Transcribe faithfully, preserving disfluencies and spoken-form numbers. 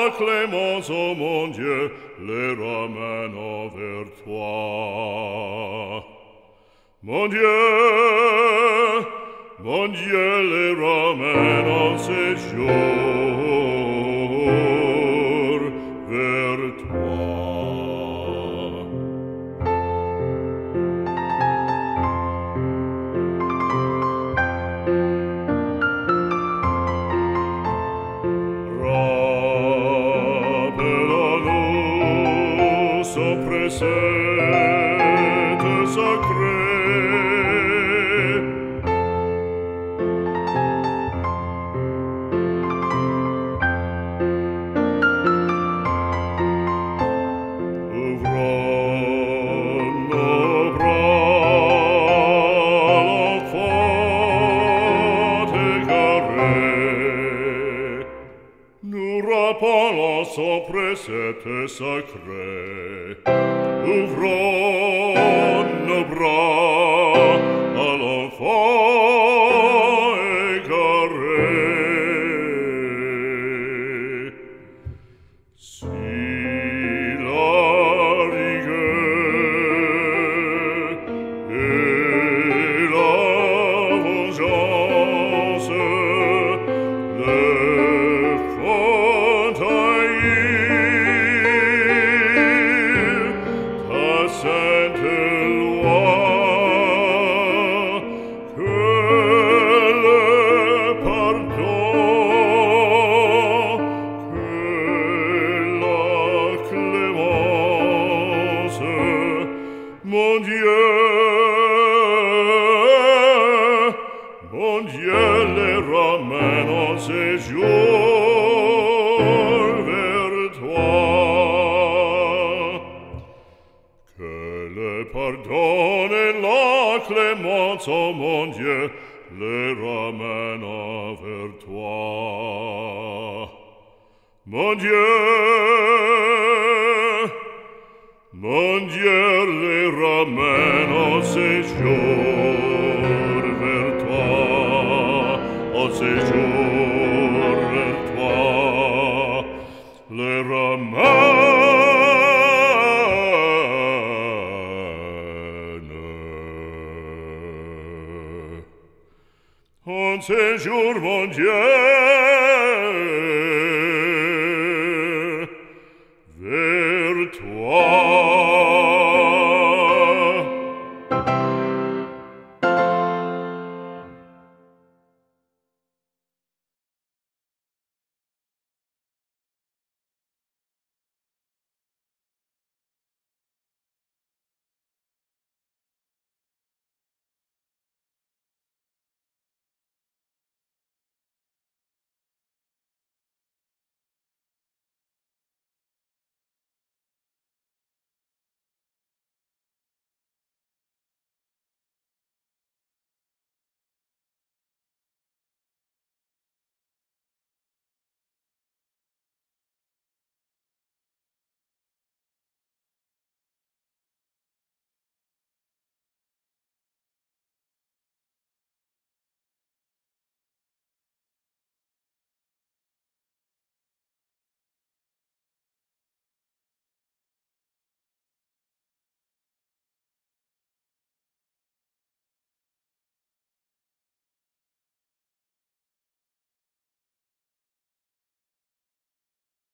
la clémence, ô mon Dieu, les ramène vers toi. Mon Dieu, mon Dieu, les ramène en séjour vers toi. Rappelle-nous son précepte sacré. Rappelons son précepte sacré. Ouvrons nos bras à l'enfant égaré. Si la rigueur et la vengeance le font haïr, ta sainte loi, que le pardon, que la clémence, mon Dieu, mon Dieu, les ramène en séjour vers toi. Que le pardon et la clémence, ô mon Dieu, les ramène vers toi. Mon Dieu, mon Dieu, les ramène en séjour vers toi, en séjour vers toi, les ramène en séjour, mon Dieu.